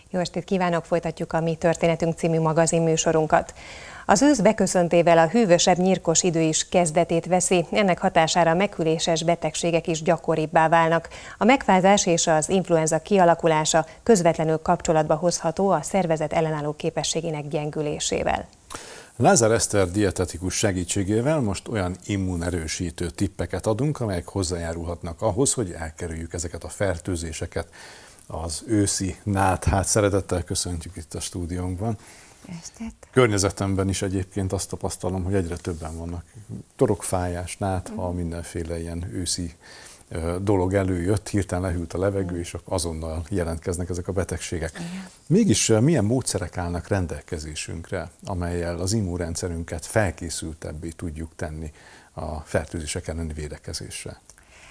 Jó estét kívánok, folytatjuk a Mi történetünk című magazinműsorunkat. Az ősz beköszöntével a hűvösebb, nyírkos idő is kezdetét veszi, ennek hatására megküléses betegségek is gyakoribbá válnak. A megfázás és az influenza kialakulása közvetlenül kapcsolatba hozható a szervezet ellenálló képességének gyengülésével. Lázár Eszter dietetikus segítségével most olyan immunerősítő tippeket adunk, amelyek hozzájárulhatnak ahhoz, hogy elkerüljük ezeket a fertőzéseket. Az őszi náthát szeretettel köszöntjük itt a stúdiónkban. Estét. Környezetemben is egyébként azt tapasztalom, hogy egyre többen vannak. Torokfájás, nátha, mindenféle ilyen őszi dolog előjött, hirtelen lehűlt a levegő, és azonnal jelentkeznek ezek a betegségek. Mégis milyen módszerek állnak rendelkezésünkre, amellyel az immunrendszerünket felkészültebbé tudjuk tenni a fertőzések elleni védekezésre?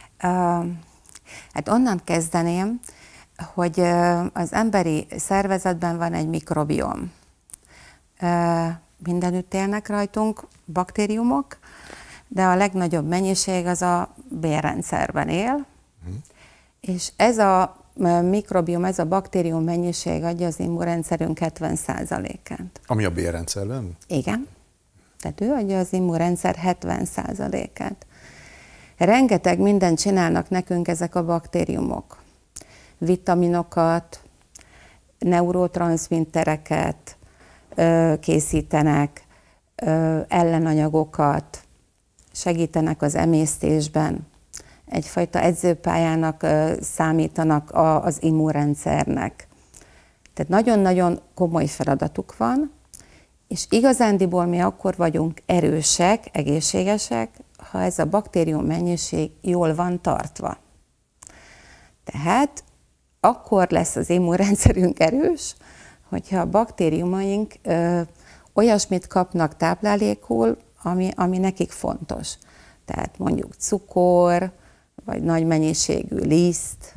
Hát onnan kezdeném, hogy az emberi szervezetben van egy mikrobiom. Mindenütt élnek rajtunk baktériumok, de a legnagyobb mennyiség az a bélrendszerben él, és ez a mikrobiom, ez a baktérium mennyiség adja az immunrendszerünk 70%-át. Ami a bélrendszerben? Igen. Tehát ő adja az immunrendszer 70%-át. Rengeteg mindent csinálnak nekünk ezek a baktériumok. Vitaminokat, neurotranszmittereket készítenek, ellenanyagokat, segítenek az emésztésben, egyfajta edzőpályának számítanak az immunrendszernek. Tehát nagyon-nagyon komoly feladatuk van, és igazándiból mi akkor vagyunk erősek, egészségesek, ha ez a baktérium mennyiség jól van tartva. Tehát akkor lesz az immunrendszerünk erős, hogyha a baktériumaink olyasmit kapnak táplálékul, ami nekik fontos. Tehát mondjuk cukor, vagy nagy mennyiségű liszt,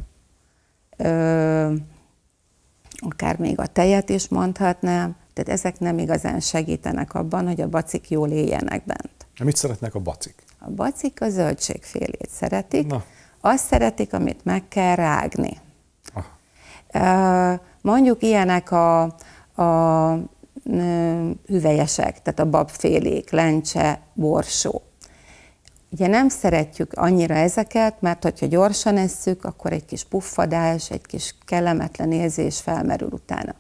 akár még a tejet is mondhatnám, tehát ezek nem igazán segítenek abban, hogy a bacik jól éljenek bent. Mit szeretnek a bacik? A bacik a zöldségfélét szeretik, Na. Azt szeretik, amit meg kell rágni. Mondjuk ilyenek a hüvelyesek, tehát a babfélék, lencse, borsó. Ugye nem szeretjük annyira ezeket, mert hogyha gyorsan esszük, akkor egy kis puffadás, egy kis kellemetlen érzés felmerül utána.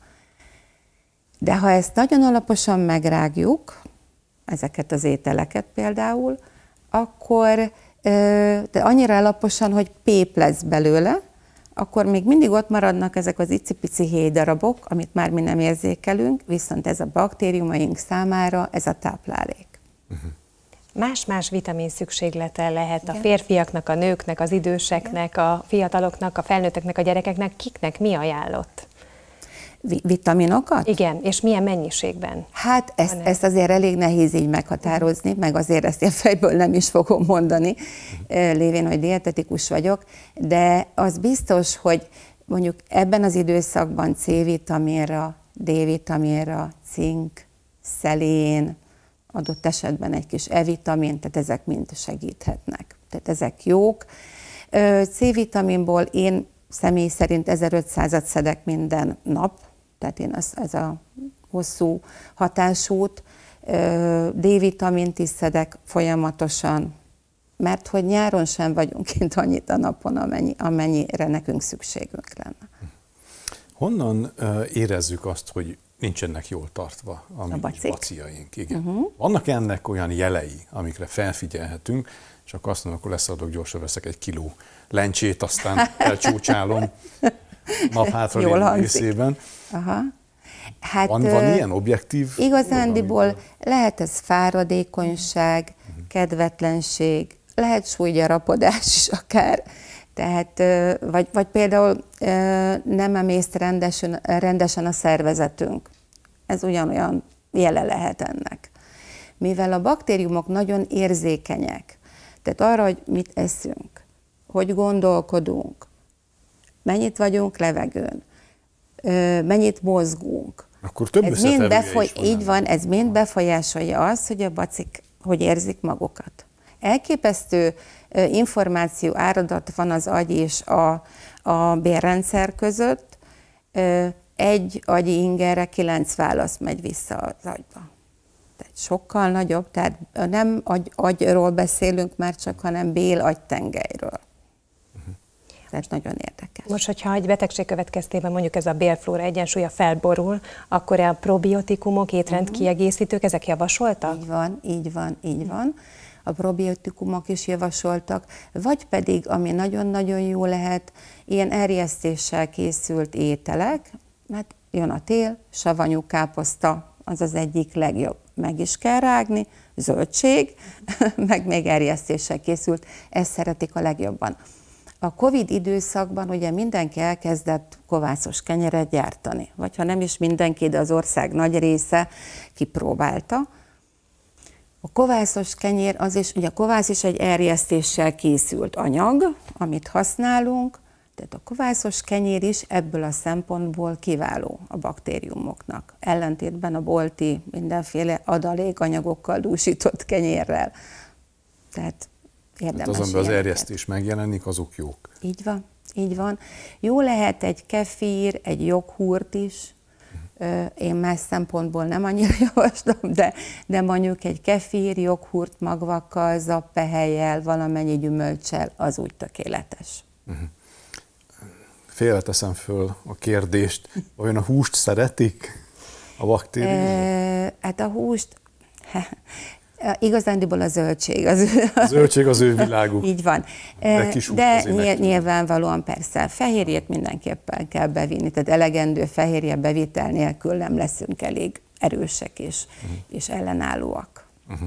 De ha ezt nagyon alaposan megrágjuk, ezeket az ételeket például, akkor de annyira alaposan, hogy pép lesz belőle, akkor még mindig ott maradnak ezek az icipici héjdarabok, amit már mi nem érzékelünk, viszont ez a baktériumaink számára ez a táplálék. Más-más vitamin szükséglete lehet a férfiaknak, a nőknek, az időseknek, a fiataloknak, a felnőtteknek, a gyerekeknek. Kiknek mi ajánlott? Vitaminokat? Igen, és milyen mennyiségben? Hát ezt azért elég nehéz így meghatározni, meg azért ezt én fejből nem is fogom mondani, lévén, hogy dietetikus vagyok, de az biztos, hogy mondjuk ebben az időszakban C-vitaminra, D-vitaminra, cink, szelén, adott esetben egy kis E-vitamin, tehát ezek mind segíthetnek. Tehát ezek jók. C-vitaminból én személy szerint 1500-at szedek minden nap, tehát én ez a hosszú hatásút. D-vitamint is szedek folyamatosan, mert hogy nyáron sem vagyunk kint annyit a napon, amennyire nekünk szükségünk lenne. Honnan érezzük azt, hogy nincsenek jól tartva a mi baciaink? Igen. Vannak ennek olyan jelei, amikre felfigyelhetünk, és akkor azt mondom, akkor leszadok, gyorsan veszek egy kiló lencsét, aztán elcsúcsálom nap hátra részében. Hát, van ilyen objektív? Igazándiból lehet ez fáradékonyság, kedvetlenség, lehet súlygyarapodás is akár. Tehát, vagy például nem emészt rendesen a szervezetünk. Ez ugyanolyan jele lehet ennek. Mivel a baktériumok nagyon érzékenyek, tehát arra, hogy mit eszünk, hogy gondolkodunk, mennyit vagyunk levegőn, mennyit mozgunk. Akkor több összetevője is van. Így van, ez mind befolyásolja azt, hogy a bacik hogy érzik magukat. Elképesztő információ áradat van az agy és a bélrendszer között. egy agyi ingerre 9 válasz megy vissza az agyba. Tehát sokkal nagyobb, tehát nem agyról beszélünk már csak, hanem bél-agytengelyről. Tehát nagyon érdekes. Most, hogyha egy betegség következtében mondjuk ez a bélflóra egyensúlya felborul, akkor a probiotikumok, étrendkiegészítők, ezek javasoltak? Így van, így van, így van. A probiotikumok is javasoltak, vagy pedig, ami nagyon-nagyon jó lehet, ilyen erjesztéssel készült ételek, mert jön a tél, savanyú káposzta, az az egyik legjobb. Meg is kell rágni, zöldség, meg még erjesztéssel készült, ezt szeretik a legjobban. A Covid időszakban ugye mindenki elkezdett kovászos kenyeret gyártani, vagy ha nem is mindenki, de az ország nagy része kipróbálta. A kovászos kenyér, az is, ugye a kovász is egy erjesztéssel készült anyag, amit használunk, tehát a kovászos kenyér is ebből a szempontból kiváló a baktériumoknak, ellentétben a bolti mindenféle adalékanyagokkal dúsított kenyérrel. Tehát érdemes. Hát az erjesztés megjelenik, azok jók. Így van, így van. Jó lehet egy kefír, egy joghurt is. Én más szempontból nem annyira javaslom, de mondjuk egy kefír, joghurt magvakkal, zappehelyjel, valamennyi gyümölccsel, az úgy tökéletes. Félreteszem föl a kérdést, vajon a húst szeretik a baktériumok? Hát a húst, igazándiból a zöldség. A zöldség az ő világuk. Így van. De nyilvánvalóan persze, fehérjét mindenképpen kell bevinni, tehát elegendő fehérje bevitel nélkül nem leszünk elég erősek és ellenállóak.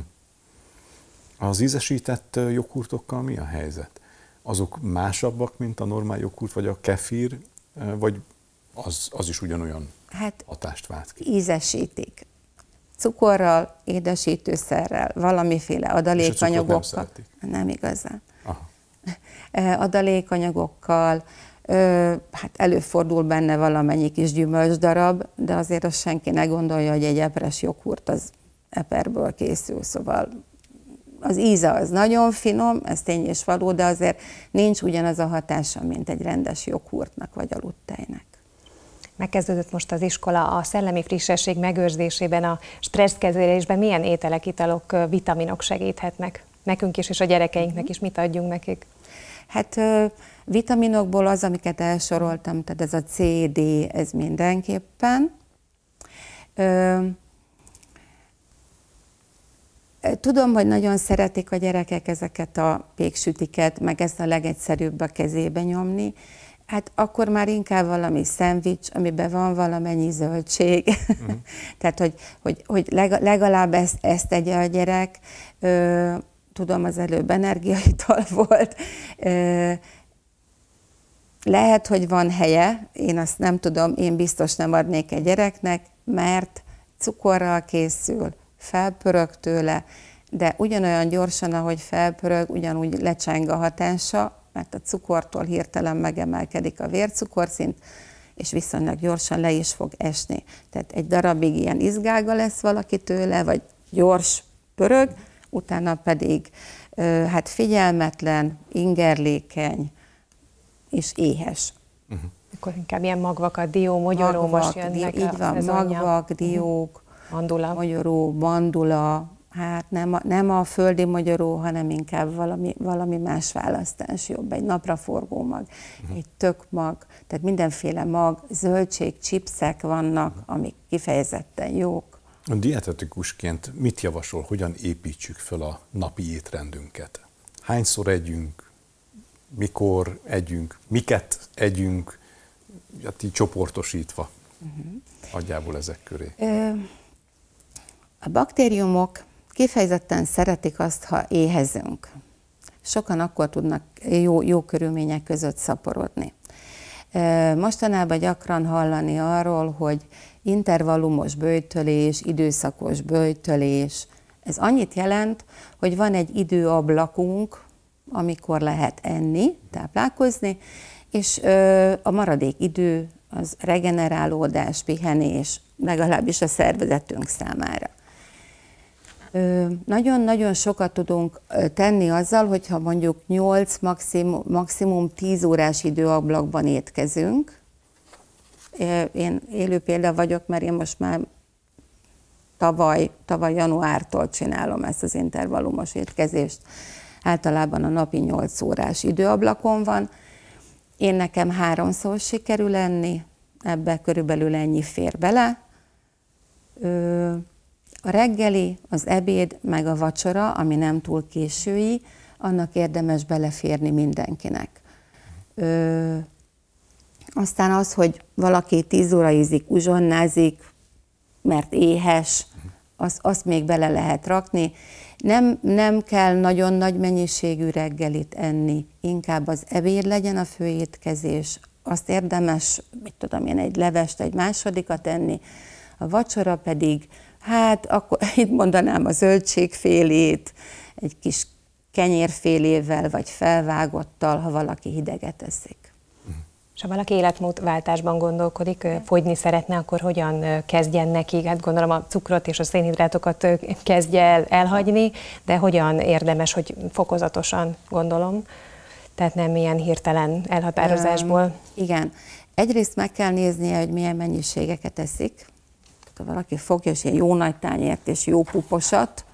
Az ízesített joghurtokkal mi a helyzet? Azok másabbak, mint a normál joghurt, vagy a kefír, vagy az is ugyanolyan hatást vált ki? Ízesítik. Cukorral, édesítőszerrel, valamiféle adalékanyagokkal. Nem igazán. Aha. Adalékanyagokkal, hát előfordul benne valamennyi kis gyümölcsdarab, de azért azt senki ne gondolja, hogy egy epres joghurt az eperből készül, szóval az íze az nagyon finom, ez tény és való, de azért nincs ugyanaz a hatása, mint egy rendes joghurtnak vagy aludtejnek. Megkezdődött most az iskola, a szellemi frissesség megőrzésében, a stresszkezelésben milyen ételek, italok, vitaminok segíthetnek nekünk is, és a gyerekeinknek is, mit adjunk nekik? Hát vitaminokból az, amiket elsoroltam, tehát ez a C, D, ez mindenképpen. Tudom, hogy nagyon szeretik a gyerekek ezeket a péksütiket, meg ezt a legegyszerűbb a kezébe nyomni. Hát akkor már inkább valami szendvics, amiben van valamennyi zöldség. Tehát, hogy legalább ezt tegye a gyerek. Tudom, az előbb energiaital volt. Lehet, hogy van helye, én azt nem tudom, én biztos nem adnék egy gyereknek, mert cukorral készül, felpörög tőle, de ugyanolyan gyorsan, ahogy felpörög, ugyanúgy lecseng a hatása, mert a cukortól hirtelen megemelkedik a vércukorszint, és viszonylag gyorsan le is fog esni. Tehát egy darabig ilyen izgága lesz valaki tőle, vagy gyors pörög, utána pedig hát figyelmetlen, ingerlékeny és éhes. Akkor inkább ilyen magvakat, dió, mogyoró most jönnek. Így van, magvak, diók, mandula. Mogyoró, mandula, hát nem a földi mogyoró, hanem inkább valami más választás jobb. Egy napraforgó mag, egy tök mag, tehát mindenféle mag, zöldség, chipsek vannak, amik kifejezetten jók. A dietetikusként mit javasol, hogyan építsük fel a napi étrendünket? Hányszor együnk, mikor együnk, miket együnk, hát így csoportosítva, nagyjából ezek köré. A baktériumok kifejezetten szeretik azt, ha éhezünk. Sokan akkor tudnak jó körülmények között szaporodni. Mostanában gyakran hallani arról, hogy intervallumos böjtölés, időszakos böjtölés. Ez annyit jelent, hogy van egy időablakunk, amikor lehet enni, táplálkozni, és a maradék idő az regenerálódás, pihenés, legalábbis a szervezetünk számára. Nagyon-nagyon sokat tudunk tenni azzal, hogyha mondjuk 8, maximum 10 órás időablakban étkezünk, Én élő példa vagyok, mert én most már tavaly januártól csinálom ezt az intervallumos étkezést. Általában a napi 8 órás időablakon van. Én nekem 3-szor sikerül enni, ebbe körülbelül ennyi fér bele. A reggeli, az ebéd, meg a vacsora, ami nem túl késői, annak érdemes beleférni mindenkinek. Aztán az, hogy valaki 10 óraizig, uzsonnázik, mert éhes, azt még bele lehet rakni. Nem kell nagyon nagy mennyiségű reggelit enni, inkább az ebéd legyen a főétkezés, azt érdemes, mit tudom én, egy levest, egy másodikat enni, a vacsora pedig, hát akkor itt mondanám a zöldségfélét, egy kis kenyérfélével, vagy felvágottal, ha valaki hideget eszik. És ha valaki életmódváltásban gondolkodik, fogyni szeretne, akkor hogyan kezdjen neki? Hát gondolom a cukrot és a szénhidrátokat kezdje el elhagyni, de hogyan érdemes, hogy fokozatosan, gondolom? Tehát nem ilyen hirtelen elhatározásból. Igen. Egyrészt meg kell néznie, hogy milyen mennyiségeket eszik. Ha valaki fogja, és ilyen jó nagy tányért és jó puposat,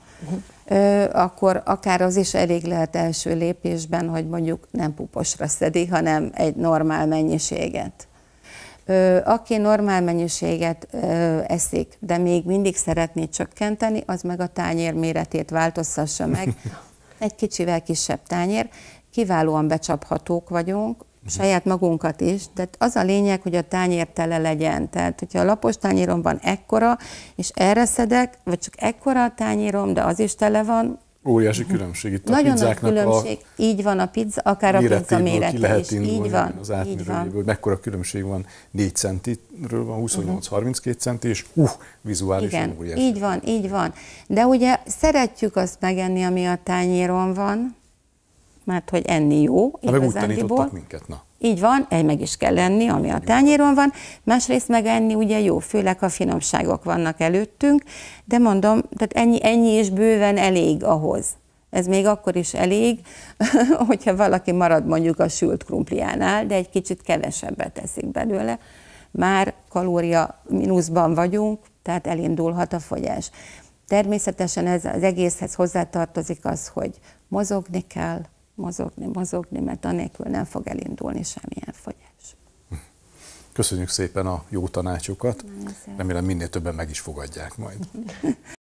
akkor akár az is elég lehet első lépésben, hogy mondjuk nem puposra szedi, hanem egy normál mennyiséget. Aki normál mennyiséget eszik, de még mindig szeretné csökkenteni, az meg a tányér méretét változtassa meg. Egy kicsivel kisebb tányér. Kiválóan becsaphatók vagyunk, saját magunkat is, tehát az a lényeg, hogy a tányér tele legyen. Tehát, hogyha a lapos tányérom van ekkora, és erre szedek, vagy csak ekkora a tányérom, de az is tele van. Óriási különbség itt a nagyon pizzáknak nagy különbség. Így van a pizza, akár a pizza mérete is. Így van. Az átmérőjéből, mekkora különbség van, 4 centiről van, 28-32 centi, és vizuálisan óriási. Így van. De ugye szeretjük azt megenni, ami a tányéron van, mert hogy enni jó. Meg úgy tanítottak minket, na. Így van, meg is kell enni, ami a tányéron van. Másrészt meg enni ugye jó, főleg ha finomságok vannak előttünk, de mondom, tehát ennyi is bőven elég ahhoz. Ez még akkor is elég, hogyha valaki marad mondjuk a sült krumpliánál, de egy kicsit kevesebbet teszik belőle. Már kalória mínuszban vagyunk, tehát elindulhat a fogyás. Természetesen ez az egészhez hozzátartozik az, hogy mozogni kell, mozogni, mert anélkül nem fog elindulni semmilyen fogyás. Köszönjük szépen a jó tanácsokat, remélem minél többen meg is fogadják majd.